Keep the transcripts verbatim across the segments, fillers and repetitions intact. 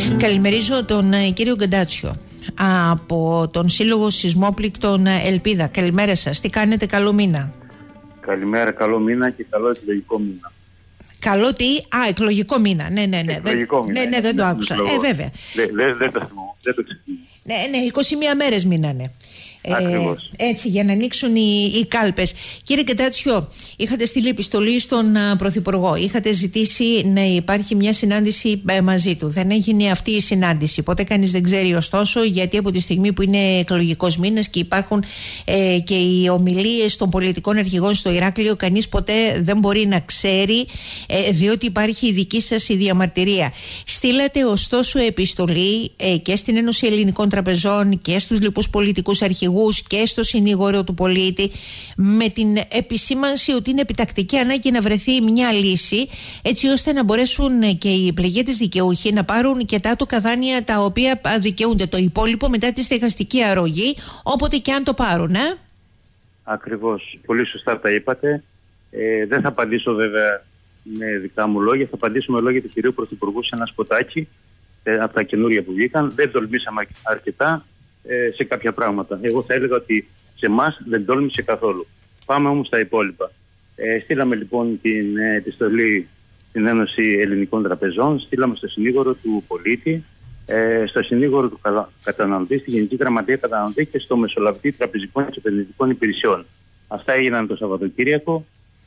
Καλημερίζω τον ε, κύριο Γκαντάτσιο από τον Σύλλογο Σεισμόπληκτων Ελπίδα. Καλημέρα σας. Τι κάνετε? Καλό μήνα. Καλημέρα, καλό μήνα και καλό εκλογικό μήνα. Καλό τι? Α, εκλογικό μήνα. Ναι, ναι, ναι. Εκλογικό μήνα. Ναι, ναι, δεν το άκουσα. Ε, βέβαια. Δεν δε, δε το ξεχνώ. Ναι, ναι, είκοσι μία μέρες μείνανε. Ακριβώς. Ε, έτσι, για να ανοίξουν οι, οι κάλπες. Κύριε Γκαντάτσιο, είχατε στείλει επιστολή στον uh, Πρωθυπουργό. Είχατε ζητήσει να υπάρχει μια συνάντηση uh, μαζί του. Δεν έγινε αυτή η συνάντηση. Ποτέ κανείς δεν ξέρει, ωστόσο, γιατί από τη στιγμή που είναι εκλογικός μήνας και υπάρχουν ε, και οι ομιλίες των πολιτικών αρχηγών στο Ηράκλειο, κανείς ποτέ δεν μπορεί να ξέρει, ε, διότι υπάρχει η δική σας η διαμαρτυρία. Στείλατε, ωστόσο, επιστολή ε, και στην Ένωση Ελληνικών Τραπεζών και στους λοιπούς πολιτικούς αρχηγούς και στο συνήγορο του πολίτη, με την επισήμανση ότι είναι επιτακτική ανάγκη να βρεθεί μια λύση, έτσι ώστε να μπορέσουν και οι πληγέντες δικαιούχοι να πάρουν και τα άτοκα δάνεια τα οποία δικαιούνται. Το υπόλοιπο μετά τη στεγαστική αρρωγή, όποτε και αν το πάρουν. Ε? Ακριβώς. Πολύ σωστά τα είπατε. Ε, δεν θα απαντήσω βέβαια με δικά μου λόγια, θα απαντήσω με λόγια του κυρίου Πρωθυπουργού σε ένα σποτάκι ε, από τα καινούρια που βγήκαν. Δεν τολμήσαμε αρκετά σε κάποια πράγματα. Εγώ θα έλεγα ότι σε εμάς δεν τόλμησε καθόλου. Πάμε όμως στα υπόλοιπα. Ε, στείλαμε λοιπόν την ε, επιστολή στην Ένωση Ελληνικών Τραπεζών, στείλαμε στο συνήγορο του πολίτη, ε, στο συνήγορο του καταναλωτή, στη Γενική Γραμματεία Καταναλωτή και στο Μεσολαβητή Τραπεζικών και Επενδυτικών Υπηρεσιών. Αυτά έγιναν το Σαββατοκύριακο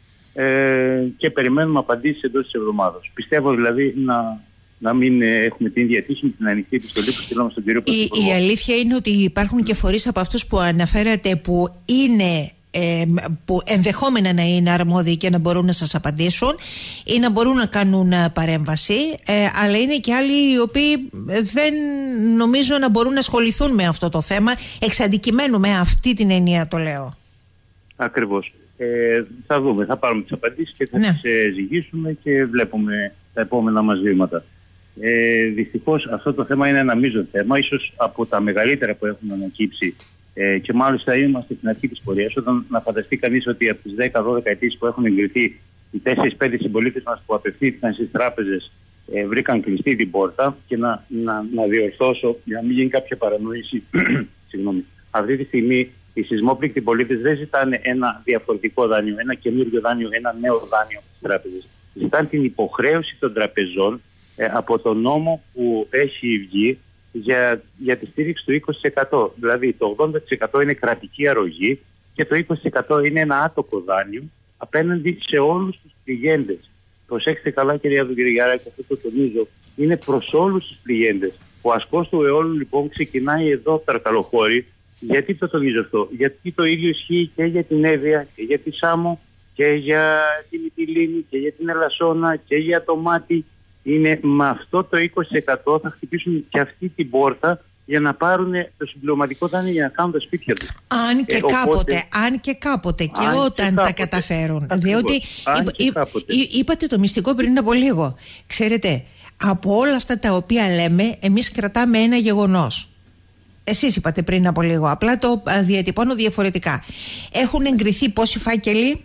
ε, και περιμένουμε απαντήσεις εντός της εβδομάδας. Πιστεύω δηλαδή να... να μην έχουμε την ίδια τύχη με την ανοιχτή επιστολή που στείλαμε στον κύριο Πρωθυπουργό. Η, η αλήθεια είναι ότι υπάρχουν και φορείς από αυτούς που αναφέρατε που είναι ε, που ενδεχόμενα να είναι αρμόδιοι και να μπορούν να σας απαντήσουν ή να μπορούν να κάνουν παρέμβαση, ε, αλλά είναι και άλλοι οι οποίοι δεν νομίζω να μπορούν να ασχοληθούν με αυτό το θέμα εξ αντικειμένου, με αυτή την εννοία το λέω. Ακριβώς. Ε, θα δούμε, θα πάρουμε τις απαντήσεις και θα ναι. τις ε, ζυγίσουμε και βλέπουμε τα επόμενα μας βήματα. Ε, δυστυχώς αυτό το θέμα είναι ένα μείζον θέμα, ίσως από τα μεγαλύτερα που έχουν ανακύψει ε, και μάλιστα είμαστε στην αρχή της πορείας. Όταν να φανταστεί κανείς ότι από τις δέκα δώδεκα αιτήσεις που έχουν εγκριθεί, οι τέσσερις πέντε συμπολίτες μας που απευθύνθηκαν στις τράπεζες ε, βρήκαν κλειστή την πόρτα, και να, να, να διορθώσω για να μην γίνει κάποια παρανοήση. Συγγνώμη. Αυτή τη στιγμή οι σεισμόπληκτοι πολίτες δεν ζητάνε ένα διαφορετικό δάνειο, ένα καινούριο δάνειο, ένα νέο δάνειο στις τράπεζες. Ζητάνε την υποχρέωση των τραπεζών ε, από τον νόμο που έχει βγει για, για τη στήριξη του είκοσι τοις εκατό. Δηλαδή το ογδόντα τοις εκατό είναι κρατική αρρωγή και το είκοσι τοις εκατό είναι ένα άτοκο δάνειο απέναντι σε όλους τους πληγέντες. Προσέξτε καλά, κυρία Δουγγυριγιάρα, και αυτό το τονίζω, είναι προς όλους τους πληγέντες. Ο ασκός του αιώλου λοιπόν ξεκινάει εδώ από τα Αρκαλοχώρη. Γιατί το τονίζω αυτό? Γιατί το ίδιο ισχύει και για την Εύβοια και για τη Σάμο και για την Μυτιλήνη και για την Ελασσόνα και για το Μάτι. Είναι με αυτό το είκοσι τοις εκατό θα χτυπήσουν και αυτή την πόρτα για να πάρουν το συμπληρωματικό δάνειο για να κάνουν τα σπίτια τους. Αν και, ε, οπότε, κάποτε, αν και κάποτε και αν όταν και τα κάποτε. καταφέρουν. Ακριβώς. Διότι είπ, είπ, είπατε το μυστικό πριν από λίγο. Ξέρετε, από όλα αυτά τα οποία λέμε, εμείς κρατάμε ένα γεγονός. Εσείς είπατε πριν από λίγο, απλά το διατυπώνω διαφορετικά. Έχουν εγκριθεί πόσοι φάκελοι?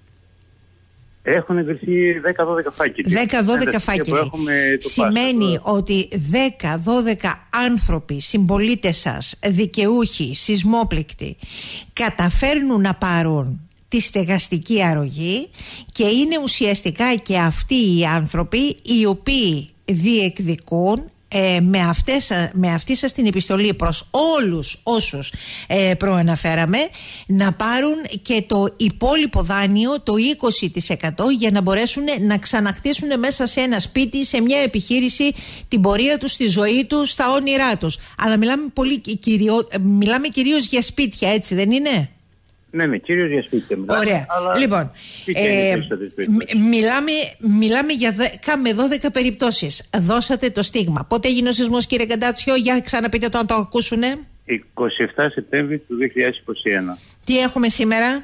Έχουν εγκριθεί δέκα δώδεκα φάκελοι. δέκα δώδεκα φάκελοι. Σημαίνει πάσο, ότι δέκα δώδεκα άνθρωποι, συμπολίτες σας, δικαιούχοι, σεισμόπληκτοι, καταφέρνουν να πάρουν τη στεγαστική αρρωγή και είναι ουσιαστικά και αυτοί οι άνθρωποι οι οποίοι διεκδικούν Ε, με, αυτές, με αυτή σας την επιστολή προς όλους όσους ε, προαναφέραμε να πάρουν και το υπόλοιπο δάνειο, το είκοσι τοις εκατό, για να μπορέσουν να ξαναχτίσουν μέσα σε ένα σπίτι, σε μια επιχείρηση, την πορεία τους, τη ζωή τους, τα όνειρά τους. Αλλά μιλάμε, πολύ, κυριο, μιλάμε κυρίως για σπίτια, έτσι δεν είναι? Ναι, ναι, κυρίως για σπίτια μιλάμε. Ωραία. Λοιπόν, ε, μιλάμε, μιλάμε για δέκα με δώδεκα περιπτώσεις. Δώσατε το στίγμα. Πότε έγινε ο σεισμός, κύριε Γκαντάτσιο? Για ξαναπείτε το, να το ακούσουνε. εικοστή εβδόμη Σεπτέμβρη του δύο χιλιάδες είκοσι ένα. Τι έχουμε σήμερα?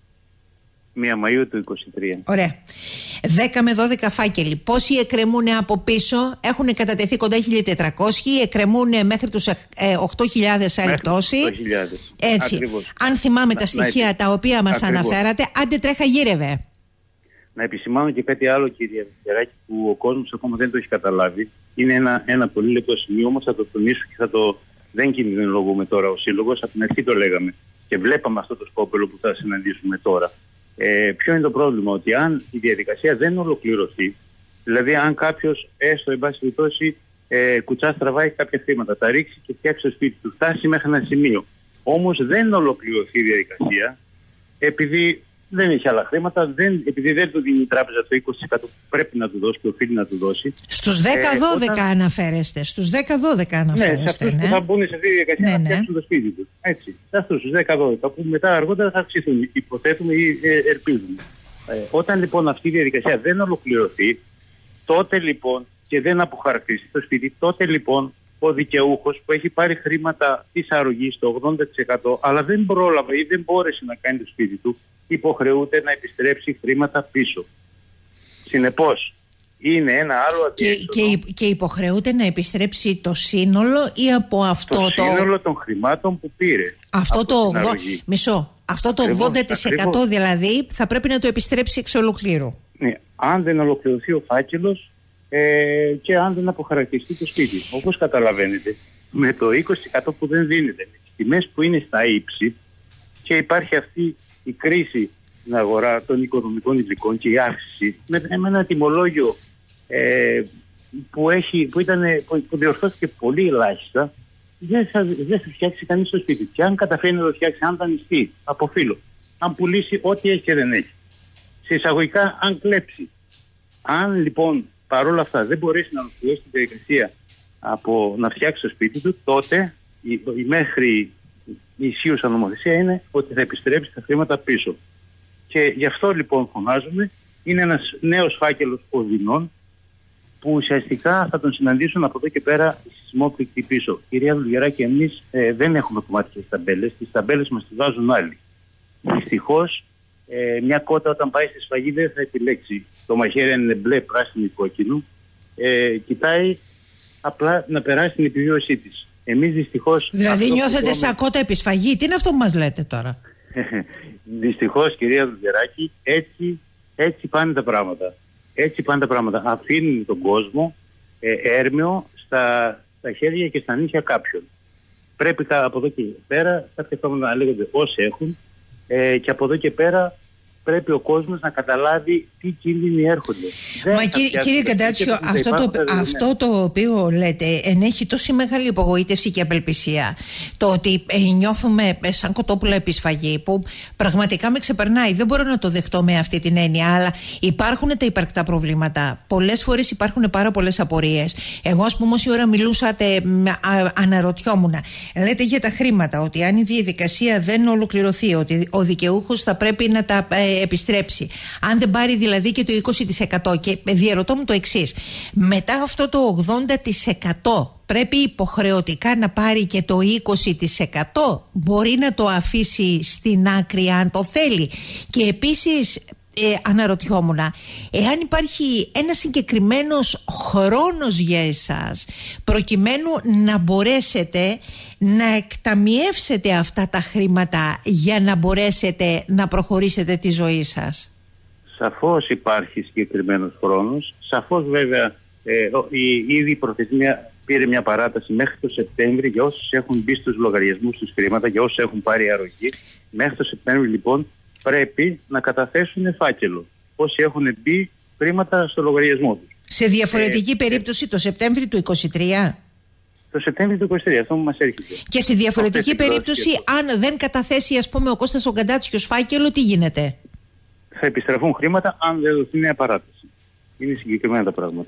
μία Μαΐου του είκοσι τρία. Ωραία. δέκα με δώδεκα φάκελοι. Πόσοι εκκρεμούν από πίσω? Έχουν κατατεθεί κοντά χίλια τετρακόσιοι, εκκρεμούν μέχρι τους ε, οκτώ χιλιάδες άλλοι τόσοι. Έτσι. Ακριβώς. Αν θυμάμαι να, τα στοιχεία να, τα οποία μας ακριβώς. αναφέρατε, άντε τρέχα γύρευε. Να επισημάνω και κάτι άλλο, κύριε Βικεράκη, που ο κόσμος ακόμα δεν το έχει καταλάβει. είναι ένα, ένα πολύ λεπτό σημείο, όμως θα το τονίσω και θα το, δεν κινδυνολογούμε τώρα ο Σύλλογος, από την αρχή το λέγαμε και βλέπαμε αυτό το σκόπελο που θα συναντήσουμε τώρα. Ε, ποιο είναι το πρόβλημα? Ότι αν η διαδικασία δεν ολοκληρωθεί, δηλαδή αν κάποιος έστω εν πάση περιπτώσει ε, κουτσά στραβάει κάποια χρήματα, τα ρίξει και φτιάξει το σπίτι του, φτάσει μέχρι ένα σημείο, όμως δεν ολοκληρωθεί η διαδικασία, επειδή δεν έχει άλλα χρήματα, δεν, επειδή δεν του δίνει η τράπεζα το είκοσι τοις εκατό που πρέπει να του δώσει και οφείλει να του δώσει. Στους δέκα δώδεκα ε, όταν... αναφέρεστε. Στους δέκα δώδεκα αναφέρεστε. Ναι, σε αυτούς ναι. που θα μπουν σε αυτή τη διαδικασία ναι, να φτιάξουν ναι. το σπίτι του. Έτσι. Σε αυτούς τους δέκα δώδεκα που μετά αργότερα θα αυξηθούν. Υποθέτουμε ή ε, ελπίζουμε. Ε, όταν λοιπόν αυτή η διαδικασία δεν ολοκληρωθεί, τότε λοιπόν και δεν αποχαρακτηριστεί το σπίτι, τότε λοιπόν ο δικαιούχος που έχει πάρει χρήματα της αρρωγής το ογδόντα τοις εκατό αλλά δεν πρόλαβε ή δεν μπόρεσε να κάνει το σπίτι του, υποχρεούται να επιστρέψει χρήματα πίσω. Συνεπώς, είναι ένα άλλο αντίθετο. Και, και, και υποχρεούται να επιστρέψει το σύνολο ή από αυτό το... Το σύνολο των χρημάτων που πήρε. Αυτό το ογδόντα... Μισό. Αυτό το ακριβώς, ογδόντα τοις εκατό ακριβώς. Δηλαδή θα πρέπει να το επιστρέψει εξ ολοκλήρου. Ναι, αν δεν ολοκληρωθεί ο φάκελος ε, και αν δεν αποχαρακτηριστεί το σπίτι. Όπως καταλαβαίνετε, με το είκοσι τοις εκατό που δεν δίνεται, με τις τιμές που είναι στα ύψη και υπάρχει αυτή η κρίση στην αγορά των οικονομικών υλικών και η αύξηση με, με ένα τιμολόγιο ε, που, έχει, που, ήταν, που, που διορθώθηκε πολύ ελάχιστα, δεν θα, δεν θα φτιάξει κανείς το σπίτι. Και αν καταφέρει να το φτιάξει, αν δανειστεί από φίλο, αν πουλήσει ό,τι έχει και δεν έχει, σε εισαγωγικά αν κλέψει, αν λοιπόν παρόλα αυτά δεν μπορέσει να ολοκληρώσει τη διαδικασία από να φτιάξει το σπίτι του, τότε η, η μέχρι η ισχύουσα νομοθεσία είναι ότι θα επιστρέψει τα χρήματα πίσω. Και γι' αυτό λοιπόν φωνάζουμε, είναι ένας νέος φάκελος οδυνών που ουσιαστικά θα τον συναντήσουν από εδώ και πέρα οι σεισμόπληκτοι πίσω. Κυρία Δουλγεράκη, εμείς ε, δεν έχουμε κομμάτια στις ταμπέλες, τις ταμπέλες μας τις βάζουν άλλοι. Δυστυχώς, ε, μια κότα όταν πάει στη σφαγή δεν θα επιλέξει το μαχαίρι αν είναι μπλε, πράσινο ή κόκκινο. Ε, κοιτάει απλά να περάσει την επιβίωσή της. Εμείς δυστυχώς... Δηλαδή νιώθετε τρώμε... σαν κότα επισφαγή. Τι είναι αυτό που μας λέτε τώρα? Δυστυχώς, κυρία Δουλγεράκη, έτσι, έτσι πάνε τα πράγματα. Έτσι πάνε τα πράγματα. Αφήνουν τον κόσμο ε, έρμεο στα, στα χέρια και στα νύχια κάποιων. Πρέπει από εδώ και πέρα κάποια πράγματα να λέγονται όσοι έχουν ε, και από εδώ και πέρα πρέπει ο κόσμος να καταλάβει τι κίνδυνοι έρχονται. Μα κύριε, κύριε Καντάτσιο, αυτό το, αυτό το οποίο λέτε ενέχει τόση μεγάλη απογοήτευση και απελπισία. Το ότι ε, νιώθουμε σαν κοτόπουλα επισφαγή που πραγματικά με ξεπερνάει. Δεν μπορώ να το δεχτώ με αυτή την έννοια, αλλά υπάρχουν τα υπαρκτά προβλήματα. Πολλές φορές υπάρχουν πάρα πολλές απορίες. Εγώ, ας πούμε, όση ώρα μιλούσατε, α, αναρωτιόμουν. Λέτε για τα χρήματα, ότι αν η διαδικασία δεν ολοκληρωθεί, ότι ο δικαιούχος θα πρέπει να τα ε, επιστρέψει. Αν δεν πάρει δηλαδή και το είκοσι τοις εκατό. Και διαρωτώ μου το εξής. Μετά αυτό το ογδόντα τοις εκατό πρέπει υποχρεωτικά να πάρει και το είκοσι τοις εκατό. Μπορεί να το αφήσει στην άκρη αν το θέλει. Και επίσης ε, αναρωτιόμουν, εάν υπάρχει ένα συγκεκριμένος χρόνος για εσάς προκειμένου να μπορέσετε να εκταμιεύσετε αυτά τα χρήματα για να μπορέσετε να προχωρήσετε τη ζωή σας. Σαφώς υπάρχει συγκεκριμένος χρόνος. Σαφώς βέβαια ε, η ήδη προθεσμία πήρε μια παράταση μέχρι το Σεπτέμβρη για όσους έχουν μπει στους λογαριασμούς τους χρήματα, για όσους έχουν πάρει αρρωγή. Μέχρι το Σεπτέμβρη λοιπόν πρέπει να καταθέσουν φάκελο. Όσοι έχουν μπει χρήματα στο λογαριασμό τους. Σε διαφορετική ε, περίπτωση το Σεπτέμβρη του είκοσι τρία. Το Σεπτέμβριο του είκοσι τρία, αυτό που μας έρχεται. Και σε διαφορετική περίπτωση, αν δεν καταθέσει, ας πούμε, ο Κώστας ο Καντάτσιος φάκελο, τι γίνεται? Θα επιστραφούν χρήματα αν δεν δοθεί νέα παράταση. Είναι συγκεκριμένα τα πράγματα.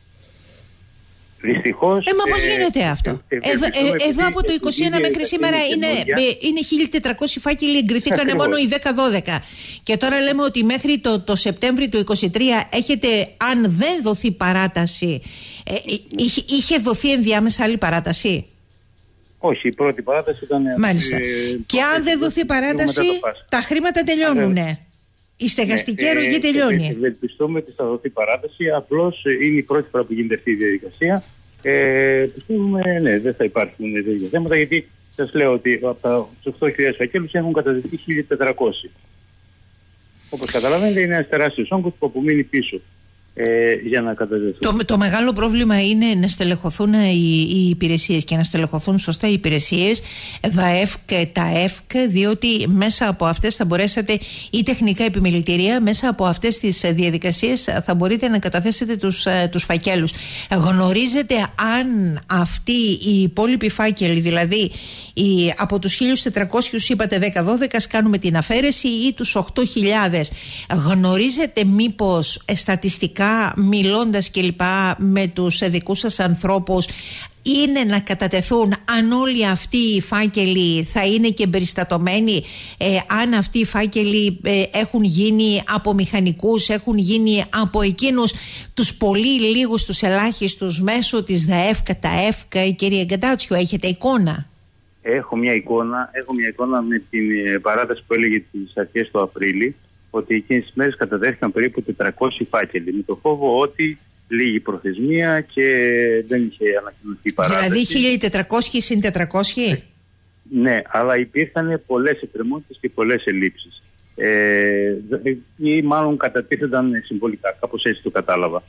Δυστυχώς... Ε, μα πώς ε, γίνεται αυτό? Ε, ε, εδώ, ε, εδώ από το είκοσι ένα μέχρι σήμερα είναι, είναι χίλια τετρακόσιοι φάκελοι, εγκριθήκανε μόνο οι δέκα δώδεκα. Και τώρα λέμε ότι μέχρι το, το Σεπτέμβριο του είκοσι τρία έχετε, αν δεν δοθεί παράταση, ε, είχε, είχε δοθεί ενδιάμεσα άλλη παράταση? Όχι, η πρώτη παράταση ήταν... Μάλιστα. Ε, και αν δεν δοθεί παράταση, τα χρήματα τελειώνουνε. Η στεγαστική ναι, αρρωγή τελειώνει. Ευελπιστούμε ότι θα δοθεί παράταση. Απλώς είναι η πρώτη φορά που γίνεται αυτή η διαδικασία. Ε, πιστεύουμε, ναι, δεν θα υπάρχουν τέτοια θέματα, γιατί σας λέω ότι από τα οκτώ χιλιάδες φακέλους έχουν καταδεχθεί χίλια τετρακόσιοι. Όπως καταλαβαίνετε, είναι ένας τεράστιος όγκος που απομείνει πίσω. ε, για να καταδεθούν. Το, το μεγάλο πρόβλημα είναι να στελεχωθούν οι, οι υπηρεσίες και να στελεχωθούν σωστά οι υπηρεσίες, ΔΑΕΦ και ΤΑΕΦΚ, διότι μέσα από αυτές θα μπορέσετε, ή τεχνικά επιμελητηρία, μέσα από αυτές τις διαδικασίες θα μπορείτε να καταθέσετε τους, τους φακέλους. Γνωρίζετε αν αυτοί οι υπόλοιποι φάκελοι, δηλαδή οι, από τους χίλιους τετρακόσιους είπατε δέκα δώδεκα, κάνουμε την αφαίρεση, ή τους οκτώ χιλιάδες, γνωρίζετε μήπως στατιστικά μιλώντας και λοιπά με τους δικούς σας ανθρώπους είναι να κατατεθούν αν όλοι αυτοί οι φάκελοι θα είναι και εμπεριστατωμένοι, ε, αν αυτοί οι φάκελοι ε, έχουν γίνει από μηχανικούς, έχουν γίνει από εκείνους τους πολύ λίγους, τους ελάχιστους μέσω της ΔΑΕΦ, ΤΑΕΦ. Κύριε Γκαντάτσιο, έχετε εικόνα? Έχω μια εικόνα, έχω μια εικόνα με την παράταση που έλεγε τις αρχές του Απρίλη, ότι εκείνες τις μέρες κατατέθηκαν περίπου τετρακόσιοι φάκελοι, με το φόβο ότι λίγη προθεσμία και δεν είχε ανακοινωθεί παράταση. Δηλαδή χίλια τετρακόσιοι συν τετρακόσιοι. Ναι, αλλά υπήρχαν πολλές εκκρεμότητες και πολλές ελλείψεις. Ε, ή μάλλον κατατίθενταν συμβολικά, κάπως έτσι το κατάλαβα.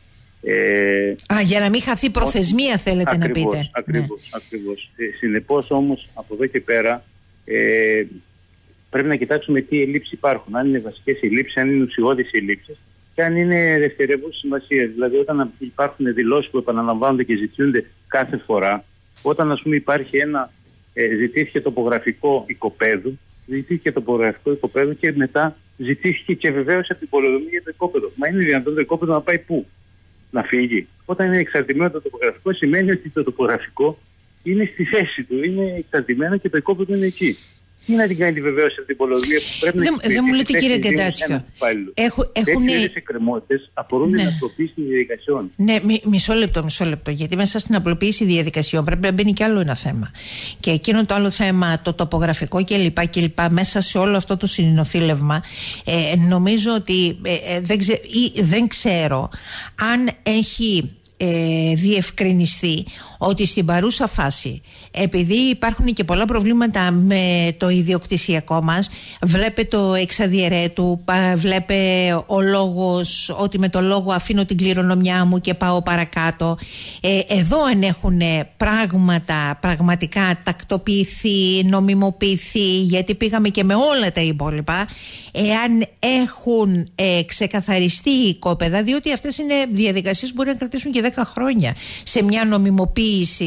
Ε, Α, για να μην χαθεί προθεσμία θέλετε ακριβώς, να πείτε. Ακριβώς, ναι. ακριβώς. Ε, συνεπώς όμως από εδώ και πέρα ε, πρέπει να κοιτάξουμε τι ελλείψεις υπάρχουν. Αν είναι βασικές ελλείψεις, αν είναι ουσιώδεις ελλείψεις και αν είναι δευτερεύουσες σημασίας. Δηλαδή όταν υπάρχουν δηλώσεις που επαναλαμβάνονται και ζητούνται κάθε φορά, όταν ας πούμε υπάρχει ένα, ε, ζητήθηκε τοπογραφικό οικοπαίδου, ζητήθηκε τοπογραφικό οικοπαίδου και μετά ζητήθηκε και βεβαίως από την πολεοδομία για το οικόπεδο. Μα είναι δυνατόν το οικόπεδο να πάει πού? Να φύγει? Όταν είναι εξαρτημένο το τοπογραφικό, σημαίνει ότι το τοπογραφικό είναι στη θέση του, είναι εξαρτημένο και το οικόπεδο είναι εκεί. Τι να την κάνει τη βεβαίωση από την πολεοδομία που πρέπει δεν, να... Δεν μου λέτε, κύριε Γκαντάτσιο. Έχουν εκκρεμότητες αφορούν ναι. την απλοποίηση των διαδικασιών. Ναι, μι, μισό λεπτό, μισό λεπτό. Γιατί μέσα στην απλοποίηση διαδικασιών πρέπει να μπαίνει κι άλλο ένα θέμα. Και εκείνο το άλλο θέμα, το τοπογραφικό κλπ. κλπ μέσα σε όλο αυτό το συνοθήλευμα, ε, νομίζω ότι ε, ε, δεν, ξε, ή, δεν ξέρω αν έχει ε, διευκρινιστεί ότι στην παρούσα φάση, επειδή υπάρχουν και πολλά προβλήματα με το ιδιοκτησιακό μας, βλέπε το εξαδιαιρέτου, βλέπε ο λόγος ότι με το λόγο αφήνω την κληρονομιά μου και πάω παρακάτω. Ε, εδώ αν έχουν πράγματα πραγματικά τακτοποιηθεί, νομιμοποιηθεί, γιατί πήγαμε και με όλα τα υπόλοιπα, εάν έχουν ε, ξεκαθαριστεί οι οικόπεδα, διότι αυτές είναι διαδικασίες που μπορεί να κρατήσουν και δέκα χρόνια σε μια νομιμοποίηση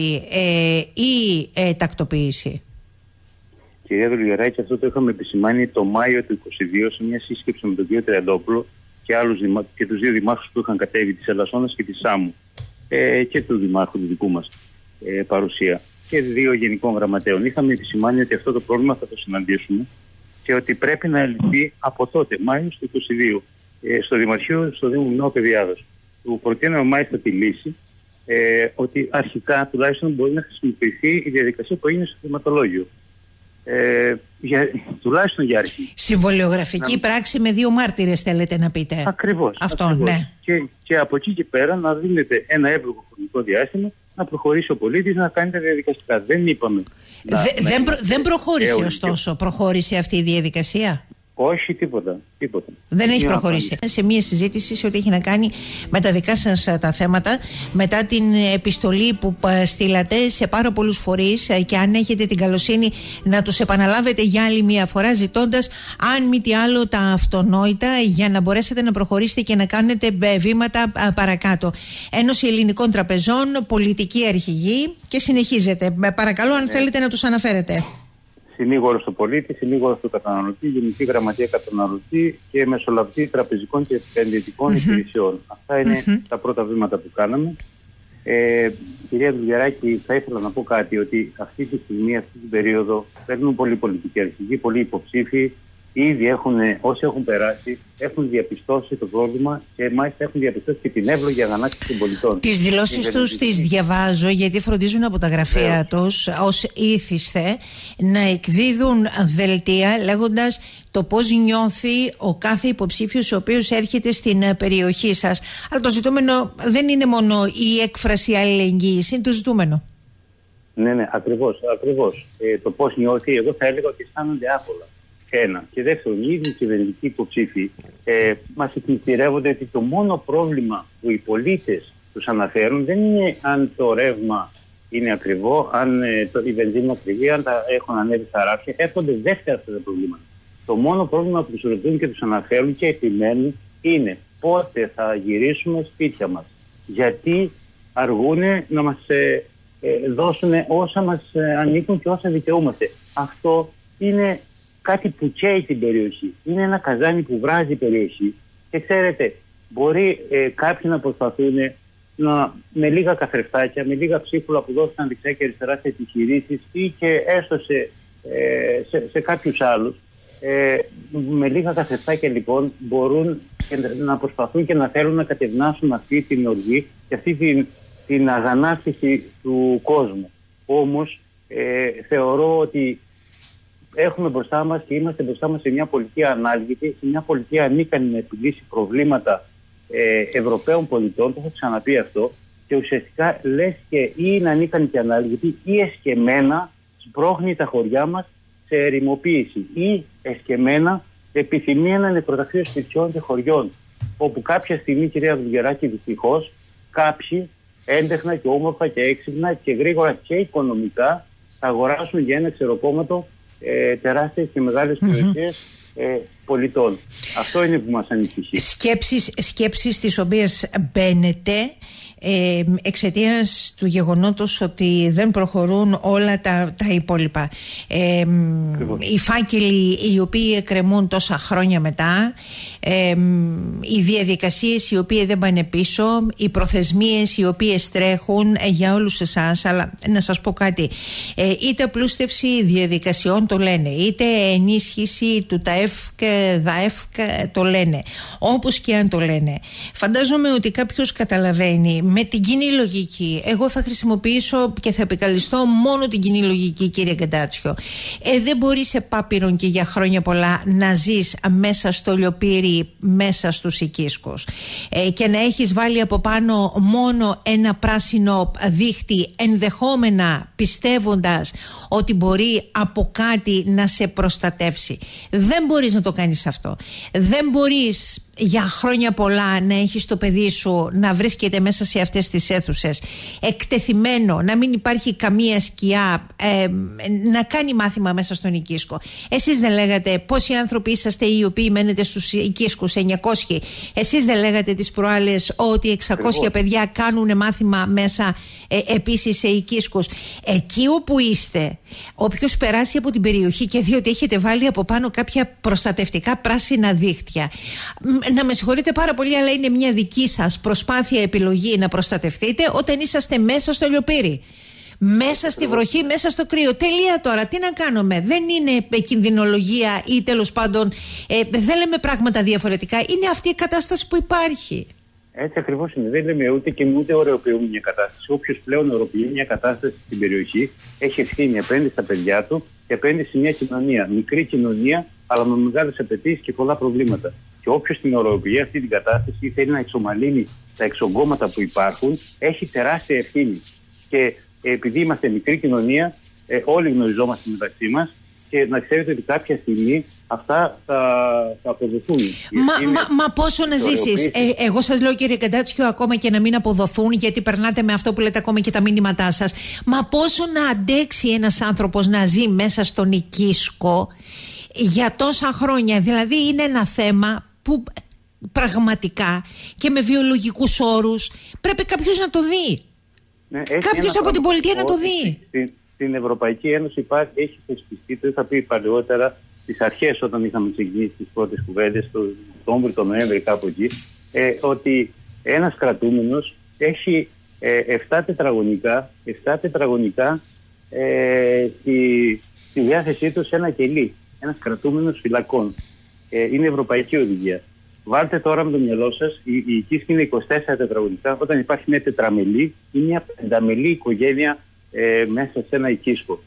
Ε, ή ε, τακτοποίηση. Κυρία Δουλγεράκη, αυτό το είχαμε επισημάνει το Μάιο του είκοσι δύο σε μια σύσκεψη με τον κύριο Τριαντόπουλο και, άλλους, και τους δύο δημάρχους που είχαν κατέβει, της Ελασσόνας και της Σάμου, ε, και του δημάρχου του δικού μας ε, παρουσία και δύο γενικών γραμματέων. Είχαμε επισημάνει ότι αυτό το πρόβλημα θα το συναντήσουμε και ότι πρέπει να λυθεί από τότε, Μάιο του είκοσι δύο, ε, στο Δημαρχείο, στο Δήμο Νέο Παιδιάδος. Του προτείναμε μάλιστα τη λύση. Ε, ότι αρχικά τουλάχιστον μπορεί να χρησιμοποιηθεί η διαδικασία που έγινε στο θεματολόγιο. Ε, για, τουλάχιστον για αρχή. Συμβολιογραφική να... πράξη με δύο μάρτυρες θέλετε να πείτε. Ακριβώς. Αυτό, ακριβώς. Ναι. Και, και από εκεί και πέρα να δίνεται ένα εύλογο χρονικό διάστημα να προχωρήσει ο πολίτης να κάνει τα διαδικαστικά. Δεν είπαμε. Δε, να, δεν, να... Προ, δεν προχώρησε ε, ωστόσο. Προχώρησε αυτή η διαδικασία. Όχι, τίποτα. τίποτα. Δεν έχει προχωρήσει. Σε μια συζήτηση σε ό,τι έχει να κάνει με τα δικά σας τα θέματα, μετά την επιστολή που στείλατε σε πάρα πολλούς φορείς, και αν έχετε την καλοσύνη να τους επαναλάβετε για άλλη μια φορά, ζητώντας αν μη τι άλλο τα αυτονόητα για να μπορέσετε να προχωρήσετε και να κάνετε βήματα παρακάτω. Ένωση Ελληνικών Τραπεζών, πολιτική αρχηγή, και συνεχίζετε. Παρακαλώ, αν ναι. θέλετε να τους αναφέρετε. Συνήγορος του πολίτη, συνήγορος του καταναλωτή, γενική γραμματεία καταναλωτή και μεσολαβητή τραπεζικών και επενδυτικών mm-hmm. υπηρεσιών. Αυτά είναι mm-hmm. τα πρώτα βήματα που κάναμε. Ε, κυρία Δουλγεράκη, θα ήθελα να πω κάτι, ότι αυτή τη στιγμή, αυτή την περίοδο, παίρνουν πολλοί πολιτικοί αρχηγοί, πολλοί υποψήφοι. Ήδη έχουν, όσοι έχουν περάσει, έχουν διαπιστώσει το πρόβλημα και μάλιστα έχουν διαπιστώσει και την εύλογη αγανάκτηση των πολιτών. Τις δηλώσεις τους τις διαβάζω, γιατί φροντίζουν από τα γραφεία τους ως ήθισθε να εκδίδουν δελτία λέγοντας το πώς νιώθει ο κάθε υποψήφιος ο οποίος έρχεται στην περιοχή σας. Αλλά το ζητούμενο δεν είναι μόνο η έκφραση αλληλεγγύης, είναι το ζητούμενο. Ναι, ναι, ακριβώς. ακριβώς. Ε, το πώς νιώθει, εγώ θα έλεγα ότι αισθάνονται άβολα. Ένα. Και δεύτερον, οι ίδιοι κυβερνητικοί υποψήφοι ε, μας εκμυστηρεύονται ότι το μόνο πρόβλημα που οι πολίτες τους αναφέρουν δεν είναι αν το ρεύμα είναι ακριβό, αν ε, το, η βενζίνη είναι ακριβή, αν τα έχουν ανέβει στα ράφια. Έρχονται δεύτερα αυτά τα προβλήματα. Το μόνο πρόβλημα που τους ρωτούν και τους αναφέρουν και επιμένουν είναι πότε θα γυρίσουμε σπίτια μας. Γιατί αργούνε να μας ε, ε, δώσουν όσα μας ε, ανήκουν και όσα δικαιούμαστε. Αυτό είναι κάτι που καίει την περιοχή. Είναι ένα καζάνι που βράζει η περιοχή. Και ξέρετε, μπορεί ε, κάποιοι να προσπαθούν να, με λίγα καθρεφτάκια, με λίγα ψίχουλα που δώθηκαν δεξιά και αριστερά σε επιχειρήσεις ή και έστω σε, ε, σε, σε κάποιους άλλους, ε, με λίγα καθρεφτάκια λοιπόν μπορούν να προσπαθούν και να θέλουν να κατευνάσουν αυτή την οργή και αυτή την, την αγανάκτηση του κόσμου. Όμως ε, θεωρώ ότι έχουμε μπροστά μας και είμαστε μπροστά μας σε μια πολιτεία ανάλγητη, σε μια πολιτεία ανίκανη να επιλύσει προβλήματα ε, Ευρωπαίων πολιτών, το έχω ξαναπεί αυτό, και ουσιαστικά λες και ή είναι ανίκανη και ανάλγητη ή εσκεμμένα σπρώχνει τα χωριά μας σε ερημοποίηση ή εσκεμμένα επιθυμεί ένα νεκροταφείο σπιτιών και χωριών, όπου κάποια στιγμή, κυρία Βουγεράκη, δυστυχώς κάποιοι έντεχνα και όμορφα και έξυπνα και γρήγορα και οικονομικά θα αγοράσουν για ένα ξεροκόμματο Ε, τεράστιες και μεγάλες mm-hmm. περιοχές ε, πολιτών. Αυτό είναι που μας ανησυχεί. Σκέψεις, σκέψεις τις οποίες μπαίνετε ε, εξαιτίας του γεγονότος ότι δεν προχωρούν όλα τα, τα υπόλοιπα. Ε, οι φάκελοι οι οποίοι εκκρεμούν τόσα χρόνια μετά, ε, οι διαδικασίες οι οποίες δεν πάνε πίσω, οι προθεσμίες οι οποίες τρέχουν ε, για όλους εσάς. Αλλά να σας πω κάτι, ε, είτε απλούστευση διαδικασιών το λένε, είτε ενίσχυση του ΤΑΕΦ και ΔΑΕΦ το λένε, όπως και αν το λένε, φαντάζομαι ότι κάποιος καταλαβαίνει με την κοινή λογική. Εγώ θα χρησιμοποιήσω και θα επικαλυστώ μόνο την κοινή λογική, κύριε Κεντάτσιο. Ε, δεν μπορεί σε Πάπυρον και για χρόνια πολλά να ζεις μέσα στο Λιοπύρι, μέσα στους Οικίσκους ε, και να έχεις βάλει από πάνω μόνο ένα πράσινο δίχτυ, ενδεχόμενα πιστεύοντας ότι μπορεί από κάτι να σε προστατεύσει. Δεν μπορείς να το κάνεις αυτό. Δεν μπορείς για χρόνια πολλά να έχεις το παιδί σου να βρίσκεται μέσα σε αυτές τις αίθουσες εκτεθειμένο, να μην υπάρχει καμία σκιά, ε, να κάνει μάθημα μέσα στον Οικίσκο. Εσείς δεν λέγατε πόσοι άνθρωποι είσαστε οι οποίοι μένετε στους Οικίσκους, εννιακόσιοι? Εσείς δεν λέγατε τις προάλλες ότι εξακόσια παιδιά κάνουν μάθημα μέσα ε, επίσης σε Οικίσκους? Εκεί όπου είστε, όποιος περάσει από την περιοχή και δει ότι έχετε βάλει από πάνω κάποια προστατευτικά πράσινα δίχτυα, να με συγχωρείτε πάρα πολύ, αλλά είναι μια δική σας προσπάθεια, επιλογή να προστατευτείτε όταν είσαστε μέσα στο Λιοπύρι, μέσα στη βροχή, μέσα στο κρύο. Τελεία τώρα, τι να κάνουμε? Δεν είναι κινδυνολογία ή τέλος πάντων ε, δεν λέμε πράγματα διαφορετικά. Είναι αυτή η κατάσταση που υπάρχει. Έτσι ακριβώς είναι. Δεν λέμε ούτε και ούτε ωρεοποιούμε μια κατάσταση. Όποιος πλέον ωρεοποιεί μια κατάσταση στην περιοχή έχει ευθύνη απέναντι στα παιδιά του και απέναντι σε μια κοινωνία. Μικρή κοινωνία, αλλά με μεγάλες απαιτήσεις και πολλά προβλήματα. Και όποιος την ωρεοποιεί αυτή την κατάσταση ή θέλει να εξομαλύνει τα εξογκώματα που υπάρχουν, έχει τεράστια ευθύνη. Και επειδή είμαστε μικρή κοινωνία, ε, όλοι γνωριζόμαστε μεταξύ μας. Και να ξέρετε ότι κάποια στιγμή αυτά θα, θα αποδοθούν. Μα, μα, μα πόσο να ζήσεις? Ε, εγώ σας λέω, κύριε Κεντάτσιο, ακόμα και να μην αποδοθούν, γιατί περνάτε με αυτό που λέτε ακόμα και τα μήνυματά σας. Μα πόσο να αντέξει ένας άνθρωπος να ζει μέσα στον Οικίσκο για τόσα χρόνια? Δηλαδή είναι ένα θέμα που πραγματικά και με βιολογικούς όρους πρέπει κάποιος να το δει. Ναι, κάποιος από την πολιτεία να το δει. Στην Ευρωπαϊκή Ένωση υπάρχει, έχει θεσπιστεί, το είχα πει παλαιότερα στις αρχές όταν είχαμε ξεκινήσει τις πρώτες κουβέντες, το Οκτώβριο, τον Νοέμβρη, κάπου εκεί, ε, ότι ένας κρατούμενος έχει ε, εφτά τετραγωνικά, εφτά τετραγωνικά ε, στη, στη διάθεσή του σε ένα κελί. Ένας κρατούμενος φυλακών. Ε, είναι ευρωπαϊκή οδηγία. Βάλτε τώρα με το μυαλό σας, η, η Οικίσκη είναι είκοσι τέσσερα τετραγωνικά, όταν υπάρχει μια τετραμελή ή μια πενταμελή οικογένεια Ε, μέσα σε ένα Οικίσκο.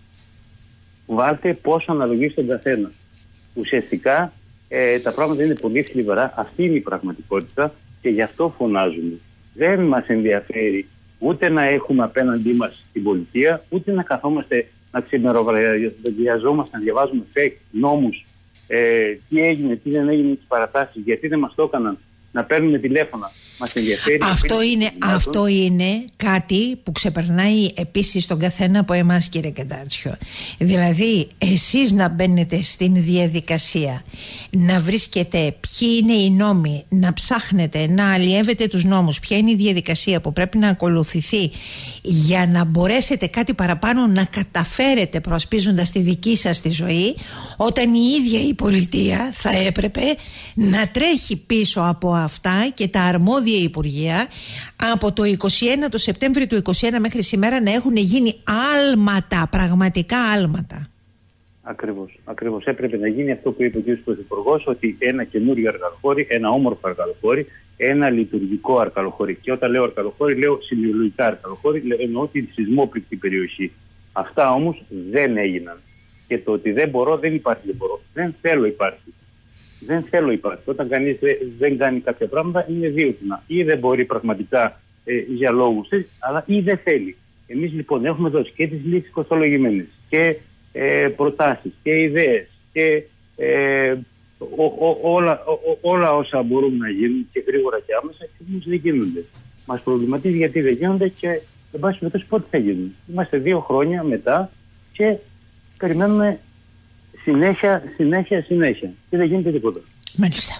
Βάλτε πόσο αναλογεί στον καθένα. Ουσιαστικά ε, τα πράγματα είναι πολύ θλιβερά. Αυτή είναι η πραγματικότητα και γι' αυτό φωνάζουμε. Δεν μας ενδιαφέρει ούτε να έχουμε απέναντί μας την πολιτεία, ούτε να καθόμαστε να ξημεροβραδιαζόμαστε, να διαβάζουμε fake νόμους ε, τι έγινε, τι δεν έγινε τις παρατάσεις, γιατί δεν μας το έκαναν, να παίρνουμε τηλέφωνα. Μας ενδιαφέρει. Αυτό είναι, αυτό είναι κάτι που ξεπερνάει επίσης τον καθένα από εμάς, κύριε Καντάτσιο. Δηλαδή εσείς να μπαίνετε στην διαδικασία, να βρίσκετε ποιοι είναι οι νόμοι, να ψάχνετε, να αλλιεύετε τους νόμους, ποια είναι η διαδικασία που πρέπει να ακολουθηθεί για να μπορέσετε κάτι παραπάνω να καταφέρετε προασπίζοντας τη δική σας τη ζωή, όταν η ίδια η πολιτεία θα έπρεπε να τρέχει πίσω από αυτά και τα αρμόδια υπουργεία από το είκοσι ένα, το Σεπτέμβριο του είκοσι ένα μέχρι σήμερα να έχουν γίνει άλματα, πραγματικά άλματα. Ακριβώς, ακριβώς. Έπρεπε να γίνει αυτό που είπε ο κ. Πρωθυπουργός, ότι ένα καινούριο αρκαλοχώρι, ένα όμορφο αρκαλοχώρι, ένα λειτουργικό αρκαλοχώρι. Και όταν λέω αρκαλοχώρι, λέω σημειολογικά αρκαλοχώρι, εννοώ την σεισμόπληκτη περιοχή. Αυτά όμως δεν έγιναν. Και το ότι δεν μπορώ, δεν υπάρχει δεν μπορώ. Δεν θέλω υπάρχει. Δεν θέλω υπάρχει. Όταν κανείς δεν κάνει κάποια πράγματα, είναι δύο τινά. Ή δεν μπορεί πραγματικά ε, για λόγους, αλλά ή δεν θέλει. Εμείς λοιπόν έχουμε δώσει και τις λύσεις κοστολογημένες και ε, προτάσεις και ιδέες και ε, ο, ο, όλα, ο, όλα όσα μπορούν να γίνουν και γρήγορα και άμεσα, και όμως δεν γίνονται. Μας προβληματίζει γιατί δεν γίνονται και εν πάση περιπτώσει πότε θα γίνουν. Είμαστε δύο χρόνια μετά και περιμένουμε συνέχεια, συνέχεια, συνέχεια. Και δεν γίνεται τίποτα. Μάλιστα.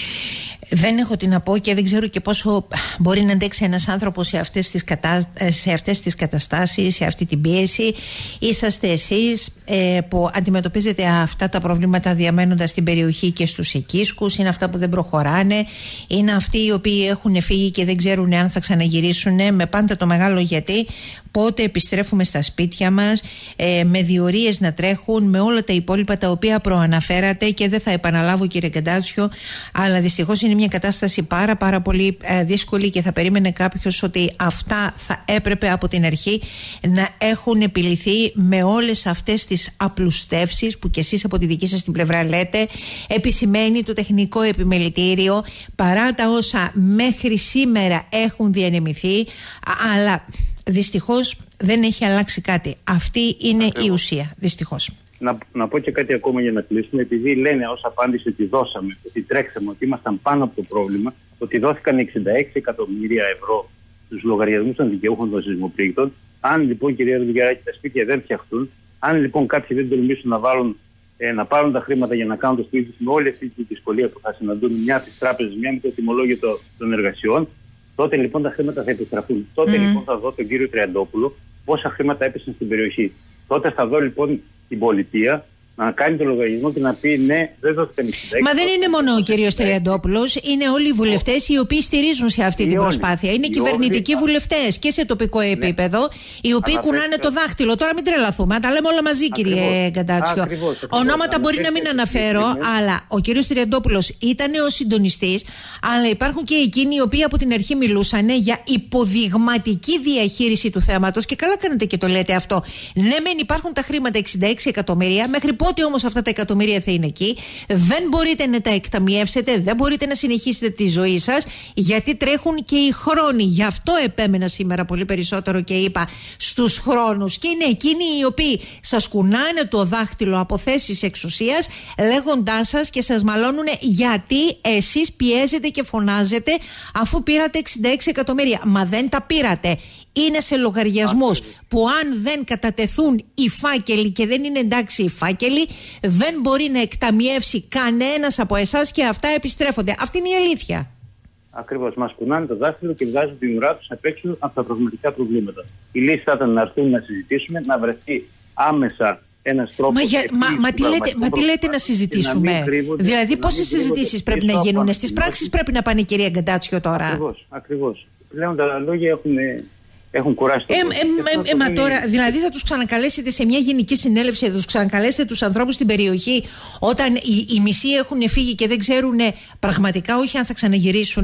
Δεν έχω τι να πω και δεν ξέρω και πόσο μπορεί να αντέξει ένας άνθρωπος σε αυτές τις, κατα... σε αυτές τις καταστάσεις, σε αυτή την πίεση. Είσαστε εσείς ε, που αντιμετωπίζετε αυτά τα προβλήματα διαμένοντας στην περιοχή και στους οικίσκους. Είναι αυτά που δεν προχωράνε. Είναι αυτοί οι οποίοι έχουν φύγει και δεν ξέρουν αν θα ξαναγυρίσουν, με πάντα το μεγάλο γιατί. Πότε επιστρέφουμε στα σπίτια μας, ε, με διορίες να τρέχουν, με όλα τα υπόλοιπα τα οποία προαναφέρατε και δεν θα επαναλάβω, κύριε Καντάτσιο, αλλά δυστυχώς είναι μια κατάσταση πάρα πάρα πολύ ε, δύσκολη και θα περίμενε κάποιος ότι αυτά θα έπρεπε από την αρχή να έχουν επιληθεί με όλες αυτές τις απλουστεύσεις που κι εσείς από τη δική σας την πλευρά λέτε. Επισημαίνει το τεχνικό επιμελητήριο παρά τα όσα μέχρι σήμερα έχουν διανεμηθεί, αλλά δυστυχώς δεν έχει αλλάξει κάτι. Αυτή είναι Ακριβώς. η ουσία, δυστυχώς. Να, να πω και κάτι ακόμα για να κλείσουμε, επειδή λένε ως απάντηση ότι δώσαμε, ότι τρέξαμε, ότι ήμασταν πάνω από το πρόβλημα, ότι δόθηκαν εξήντα έξι εκατομμύρια ευρώ στους λογαριασμούς των δικαιούχων των σεισμοπλήκτων. Αν λοιπόν, κυρία Ρουγεράκη, τα σπίτια δεν φτιαχτούν, αν λοιπόν κάποιοι δεν τολμήσουν να, βάλουν, ε, να πάρουν τα χρήματα για να κάνουν το σπίτι με όλη αυτή τη δυσκολία που θα συναντούν μια από τις τράπεζες, μια με το τιμολόγιο των εργασιών, τότε λοιπόν τα χρήματα θα επιστραφούν. Τότε mm. λοιπόν θα δω τον κύριο Τριαντόπουλο πόσα χρήματα έπεσαν στην περιοχή. Τότε θα δω λοιπόν την πολιτεία να κάνει το λογαριασμό και να πει ναι, δεν δώθηκαν εξήντα έξι. Μα δεν είναι μόνο ο κύριος Τριαντόπουλος, είναι όλοι οι βουλευτές οι οποίοι στηρίζουν σε αυτή την προσπάθεια. Είναι κυβερνητικοί βουλευτές και σε τοπικό επίπεδο, οι οποίοι κουνάνε το δάχτυλο. Τώρα μην τρελαθούμε, τα λέμε όλα μαζί, κύριε Καντάτσιο. Ονόματα μπορεί να μην αναφέρω, αλλά ο κύριος Τριαντόπουλος ήταν ο συντονιστής, αλλά υπάρχουν και εκείνοι οι οποίοι από την αρχή μιλούσαν για υποδειγματική διαχείριση του θέματος και καλά κάνετε και το λέτε αυτό. Ναι, μεν υπάρχουν τα χρήματα εξήντα έξι εκατομμύρια, μέχρι πότε όμως αυτά τα εκατομμύρια θα είναι εκεί, δεν μπορείτε να τα εκταμιεύσετε, δεν μπορείτε να συνεχίσετε τη ζωή σας, γιατί τρέχουν και οι χρόνοι. Γι' αυτό επέμενα σήμερα πολύ περισσότερο και είπα στους χρόνους. Και είναι εκείνοι οι οποίοι σας κουνάνε το δάχτυλο από θέσεις εξουσίας, λέγοντάς σας και σας μαλώνουν γιατί εσείς πιέζετε και φωνάζετε αφού πήρατε εξήντα έξι εκατομμύρια. Μα δεν τα πήρατε. Είναι σε λογαριασμούς που αν δεν κατατεθούν οι φάκελοι και δεν είναι εντάξει οι φάκελοι, δεν μπορεί να εκταμιεύσει κανένας από εσάς και αυτά επιστρέφονται. Αυτή είναι η αλήθεια. Ακριβώς. Μας κουνάνε το δάχτυλο και βγάζουν την ουρά τους απ' έξω από τα πραγματικά προβλήματα. Η λύση θα ήταν να έρθουν να συζητήσουμε, να βρεθεί άμεσα ένας τρόπος. Μα, για, μα, μα, τι λέτε, μα τι λέτε να συζητήσουμε, να δηλαδή πόσες συζητήσεις πρέπει να γίνουν, στις πράξεις πρέπει να πάνε η κυρία Γκαντάτσιο τώρα. Ακριβώς, ακριβώς. Πλέον τα λόγια έχουν... Έχουν κουράσει το ε, ε, ε, ε, Μα τώρα, δηλαδή θα τους ξανακαλέσετε σε μια γενική συνέλευση, θα τους ξανακαλέσετε τους ανθρώπους στην περιοχή όταν οι, οι μισοί έχουν φύγει και δεν ξέρουν πραγματικά όχι αν θα ξαναγυρίσουν,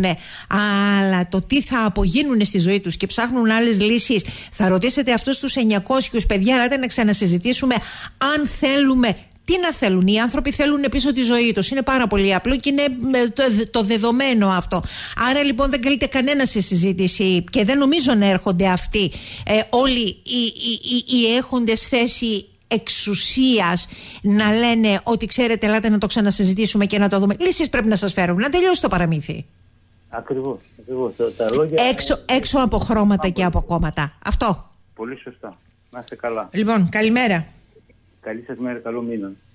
αλλά το τι θα απογίνουν στη ζωή τους και ψάχνουν άλλες λύσεις. Θα ρωτήσετε αυτούς τους εννιακόσιους παιδιά, ελάτε να ξανασυζητήσουμε αν θέλουμε. Τι να θέλουν, οι άνθρωποι θέλουν πίσω τη ζωή τους. Είναι πάρα πολύ απλό και είναι το, το δεδομένο αυτό. Άρα λοιπόν δεν καλείται κανένα σε συζήτηση και δεν νομίζω να έρχονται αυτοί ε, όλοι οι, οι, οι, οι έχοντες θέση εξουσίας να λένε ότι ξέρετε, ελάτε να το ξανασυζητήσουμε και να το δούμε. Λύσεις πρέπει να σας φέρουν. Να τελειώσει το παραμύθι. Ακριβώς. ακριβώς. Τα λόγια... έξω, έξω από χρώματα και από κόμματα. Αυτό. Πολύ σωστά. Να είστε καλά. Λοιπόν, καλημέρα. Καλή σας μέρα, καλό μήνα.